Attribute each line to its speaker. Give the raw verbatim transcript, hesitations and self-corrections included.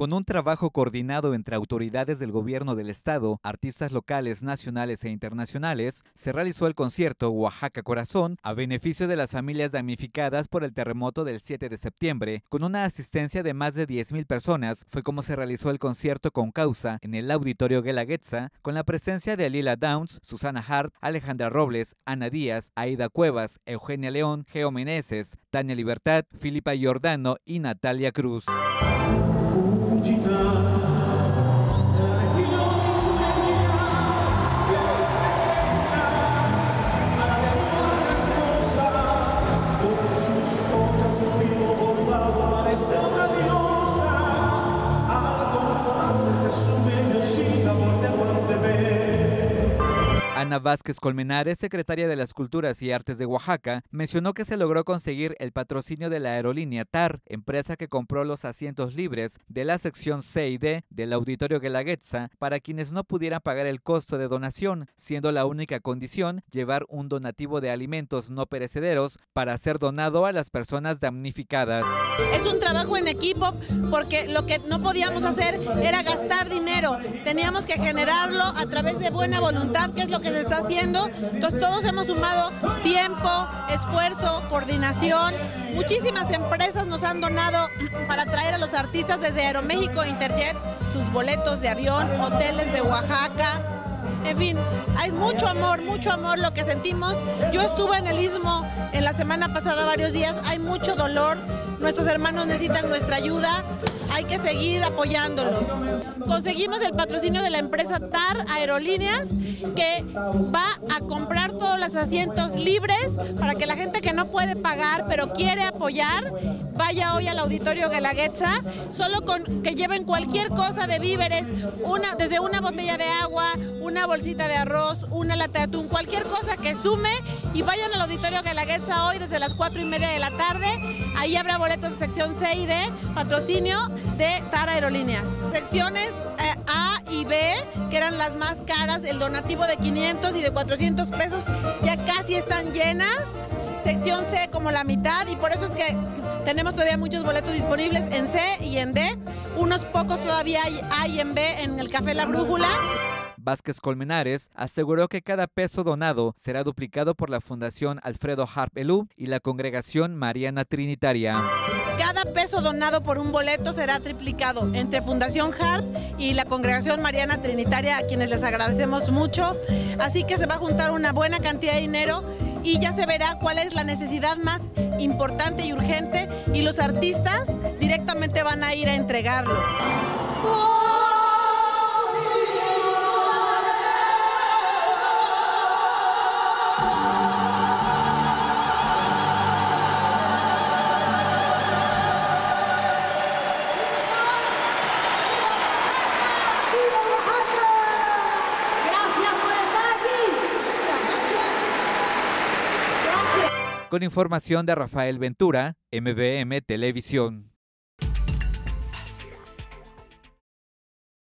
Speaker 1: Con un trabajo coordinado entre autoridades del gobierno del estado, artistas locales, nacionales e internacionales, se realizó el concierto Oaxaca Corazón a beneficio de las familias damnificadas por el terremoto del siete de septiembre. Con una asistencia de más de diez mil personas, fue como se realizó el concierto con causa en el Auditorio Guelaguetza, con la presencia de Lila Downs, Susana Hart, Alejandra Robles, Ana Díaz, Aida Cuevas, Eugenia León, Geo Meneses, Tania Libertad, Filipa Giordano y Natalia Cruz. Ana Vázquez Colmenares, secretaria de las Culturas y Artes de Oaxaca, mencionó que se logró conseguir el patrocinio de la aerolínea T A R, empresa que compró los asientos libres de la sección C y D del Auditorio Guelaguetza para quienes no pudieran pagar el costo de donación, siendo la única condición llevar un donativo de alimentos no perecederos para ser donado a las personas damnificadas.
Speaker 2: Es un trabajo en equipo porque lo que no podíamos hacer era gastar dinero, teníamos que generarlo a través de buena voluntad, que es lo que se está haciendo. Entonces todos hemos sumado tiempo, esfuerzo, coordinación. Muchísimas empresas nos han donado para traer a los artistas desde Aeroméxico, Interjet, sus boletos de avión, hoteles de Oaxaca. En fin, hay mucho amor, mucho amor lo que sentimos. Yo estuve en el Istmo en la semana pasada varios días, hay mucho dolor, nuestros hermanos necesitan nuestra ayuda, hay que seguir apoyándolos. Conseguimos el patrocinio de la empresa T A R Aerolíneas, que va a comprar todos los asientos libres para que la gente que no puede pagar pero quiere apoyar, vaya hoy al Auditorio Guelaguetza, solo con que lleven cualquier cosa de víveres, una, desde una botella de agua, una bolsita de arroz, una lata de atún, cualquier cosa que sume, y vayan al Auditorio Guelaguetza hoy desde las cuatro y media de la tarde. Ahí habrá boletos de sección C y D, patrocinio de T A R Aerolíneas. Secciones eh, A y B, que eran las más caras, el donativo de quinientos y de cuatrocientos pesos, ya casi están llenas. Sección C como la mitad, y por eso es que tenemos todavía muchos boletos disponibles en C y en D. Unos pocos todavía hay, hay en B en el Café La Brújula.
Speaker 1: Vázquez Colmenares aseguró que cada peso donado será duplicado por la Fundación Alfredo Harp Elú y la Congregación Mariana Trinitaria.
Speaker 2: Cada peso donado por un boleto será triplicado entre Fundación Harp y la Congregación Mariana Trinitaria, a quienes les agradecemos mucho. Así que se va a juntar una buena cantidad de dinero y ya se verá cuál es la necesidad más importante y urgente, y los artistas directamente van a ir a entregarlo.
Speaker 1: Con información de Rafael Ventura, M V M Televisión.